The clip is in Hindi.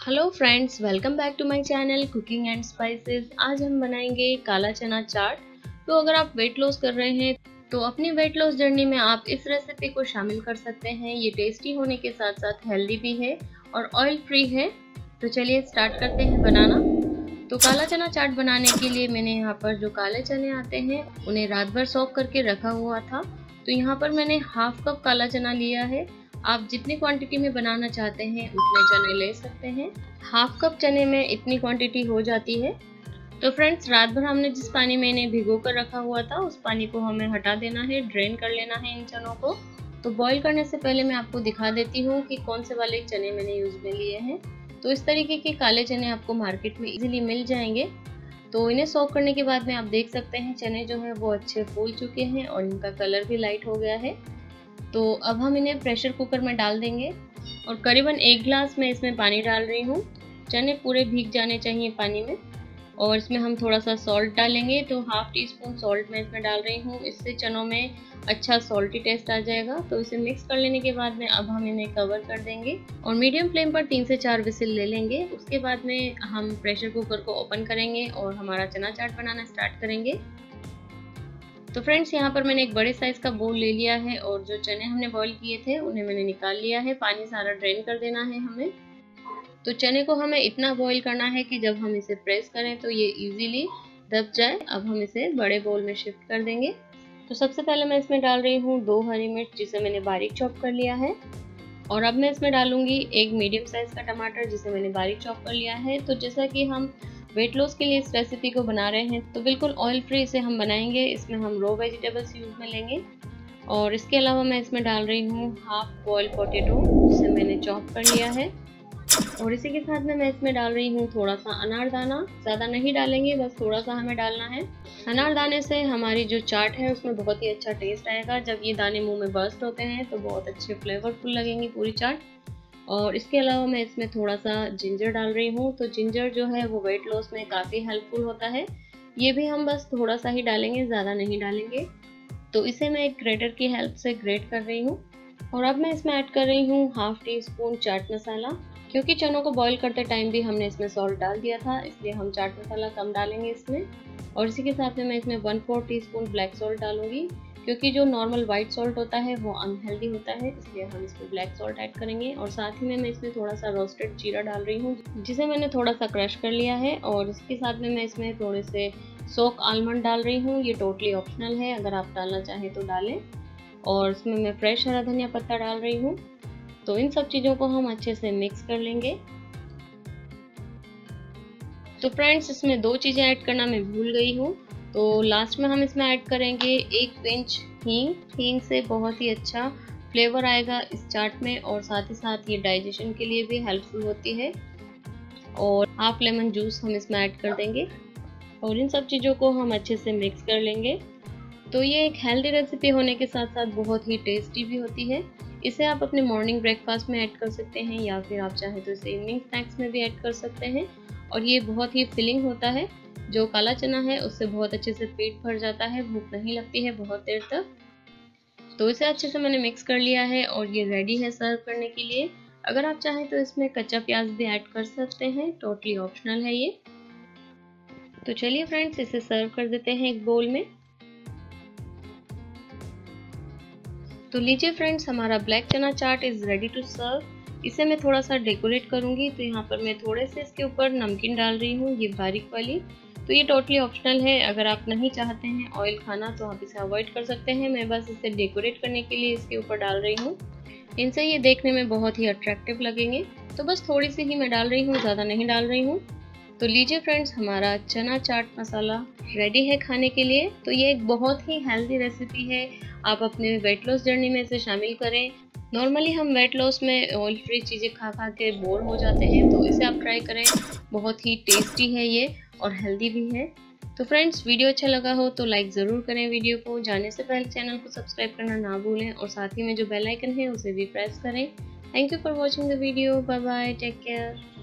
Hello friends, welcome back to my channel cooking and spices. आज हम बनाएंगे काला चना चाट। तो अगर आप वेट लॉस कर रहे हैं तो अपनी वेट लॉस जर्नी में आप इस रेसिपी को शामिल कर सकते हैं। ये टेस्टी होने के साथ साथ हेल्दी भी है और ऑयल फ्री है। तो चलिए स्टार्ट करते हैं बनाना। तो काला चना चाट बनाने के लिए मैंने यहाँ पर जो काले चने आते हैं उन्हें रात भर सोक करके रखा हुआ था। तो यहाँ पर मैंने हाफ कप काला चना लिया है। आप जितनी क्वांटिटी में बनाना चाहते हैं उतने चने ले सकते हैं। हाफ कप चने में इतनी क्वांटिटी हो जाती है। तो फ्रेंड्स, रात भर हमने जिस पानी में इन्हें भिगो कर रखा हुआ था उस पानी को हमें हटा देना है, ड्रेन कर लेना है इन चनों को। तो बॉईल करने से पहले मैं आपको दिखा देती हूँ कि कौन से वाले चने मैंने यूज में लिए हैं। तो इस तरीके के काले चने आपको मार्केट में इजीली मिल जाएंगे। तो इन्हें सोक करने के बाद में आप देख सकते हैं चने जो है वो अच्छे फूल चुके हैं और इनका कलर भी लाइट हो गया है। तो अब हम इन्हें प्रेशर कुकर में डाल देंगे और करीबन 1 गिलास में इसमें पानी डाल रही हूँ। चने पूरे भीग जाने चाहिए पानी में। और इसमें हम थोड़ा सा सॉल्ट डालेंगे। तो हाफ टी स्पून सॉल्ट मैं इसमें डाल रही हूँ। इससे चनों में अच्छा सॉल्टी टेस्ट आ जाएगा। तो इसे मिक्स कर लेने के बाद में अब हम इन्हें कवर कर देंगे और मीडियम फ्लेम पर 3 से 4 विसिल ले लेंगे। उसके बाद में हम प्रेशर कुकर को ओपन करेंगे और हमारा चना चाट बनाना स्टार्ट करेंगे। तो फ्रेंड्स, यहाँ पर मैंने एक बड़े साइज का बोल ले लिया है और जो चने हमने बॉईल किए थे उन्हें मैंने निकाल लिया है। पानी सारा ड्रेन कर देना है हमें। तो चने को हमें इतना बॉईल करना है कि जब हम इसे प्रेस करें तो ये इजीली दब जाए। अब हम इसे बड़े बोल में शिफ्ट कर देंगे। तो सबसे पहले मैं इसमें डाल रही हूँ 2 हरी मिर्च जिसे मैंने बारीक चॉप कर लिया है। और अब मैं इसमें डालूंगी एक मीडियम साइज का टमाटर जिसे मैंने बारीक चॉप कर लिया है। तो जैसा कि हम वेट लॉस के लिए इस रेसिपी को बना रहे हैं तो बिल्कुल ऑयल फ्री इसे हम बनाएंगे। इसमें हम रॉ वेजिटेबल्स यूज में लेंगे। और इसके अलावा मैं इसमें डाल रही हूँ हाफ बॉयल पोटैटो जिसे मैंने चॉप कर लिया है। और इसी के साथ में मैं इसमें डाल रही हूँ थोड़ा सा अनारदाना। ज़्यादा नहीं डालेंगे, बस थोड़ा सा हमें डालना है। अनारदाने से हमारी जो चाट है उसमें बहुत ही अच्छा टेस्ट आएगा। जब ये दाने मुंह में बर्स्ट होते हैं तो बहुत अच्छे फ्लेवरफुल लगेंगी पूरी चाट। और इसके अलावा मैं इसमें थोड़ा सा जिंजर डाल रही हूँ। तो जिंजर जो है वो वेट लॉस में काफ़ी हेल्पफुल होता है। ये भी हम बस थोड़ा सा ही डालेंगे, ज़्यादा नहीं डालेंगे। तो इसे मैं एक ग्रेटर की हेल्प से ग्रेट कर रही हूँ। और अब मैं इसमें ऐड कर रही हूँ half teaspoon chaat masala. क्योंकि चनों को बॉईल करते टाइम भी हमने इसमें सॉल्ट डाल दिया था, इसलिए हम चाट मसाला कम डालेंगे इसमें। और इसी के साथ में मैं इसमें 1/4 टीस्पून ब्लैक सॉल्ट डालूंगी। क्योंकि जो नॉर्मल वाइट सॉल्ट होता है वो अनहेल्दी होता है, इसलिए हम इसमें ब्लैक सॉल्ट ऐड करेंगे। और साथ ही में मैं इसमें थोड़ा सा रोस्टेड जीरा डाल रही हूँ जिसे मैंने थोड़ा सा क्रश कर लिया है। और इसके साथ में मैं इसमें थोड़े से सोक आलमंड डाल रही हूँ। ये टोटली ऑप्शनल है, अगर आप डालना चाहें तो डालें। और इसमें मैं फ्रेश हरा धनिया पत्ता डाल रही हूँ। तो इन सब चीज़ों को हम अच्छे से मिक्स कर लेंगे। तो फ्रेंड्स, इसमें 2 चीज़ें ऐड करना मैं भूल गई हूँ। तो लास्ट में हम इसमें ऐड करेंगे 1 पिंच हींग। हींग से बहुत ही अच्छा फ्लेवर आएगा इस चाट में और साथ ही साथ ये डाइजेशन के लिए भी हेल्पफुल होती है। और हाफ लेमन जूस हम इसमें ऐड कर देंगे और इन सब चीज़ों को हम अच्छे से मिक्स कर लेंगे। तो ये एक हेल्दी रेसिपी होने के साथ साथ बहुत ही टेस्टी भी होती है। इसे आप अपने मॉर्निंग ब्रेकफास्ट में ऐड कर सकते हैं या फिर आप चाहें तो इसे इवनिंग स्नैक्स में भी ऐड कर सकते हैं। और ये बहुत ही फिलिंग होता है। जो काला चना है उससे बहुत अच्छे से पेट भर जाता है, भूख नहीं लगती है बहुत देर तक। तो इसे अच्छे से मैंने मिक्स कर लिया है और ये रेडी है सर्व करने के लिए। अगर आप चाहें तो इसमें कच्चा प्याज भी ऐड कर सकते हैं, टोटली ऑप्शनल है ये। तो चलिए फ्रेंड्स, इसे सर्व कर देते हैं एक बोल में। तो लीजिए फ्रेंड्स, हमारा black chana chaat is ready to serve. इसे मैं थोड़ा सा डेकोरेट करूंगी। तो यहाँ पर मैं थोड़े से इसके ऊपर नमकीन डाल रही हूँ, ये बारीक वाली। तो ये टोटली ऑप्शनल है, अगर आप नहीं चाहते हैं ऑयल खाना तो आप इसे अवॉइड कर सकते हैं। मैं बस इसे डेकोरेट करने के लिए इसके ऊपर डाल रही हूँ। इनसे ये देखने में बहुत ही अट्रैक्टिव लगेंगे। तो बस थोड़ी सी ही मैं डाल रही हूँ, ज़्यादा नहीं डाल रही हूँ। तो लीजिए फ्रेंड्स, हमारा चना चाट मसाला रेडी है खाने के लिए। तो ये एक बहुत ही हेल्दी रेसिपी है, आप अपने वेट लॉस जर्नी में इसे शामिल करें। नॉर्मली हम वेट लॉस में ऑयल फ्री चीज़ें खा खा के बोर हो जाते हैं, तो इसे आप ट्राई करें। बहुत ही टेस्टी है ये और हेल्दी भी है। तो फ्रेंड्स, वीडियो अच्छा लगा हो तो लाइक ज़रूर करें वीडियो को। जाने से पहले चैनल को सब्सक्राइब करना ना भूलें और साथ ही में जो बेल आइकन है उसे भी प्रेस करें। Thank you for watching the video. Bye bye, take care.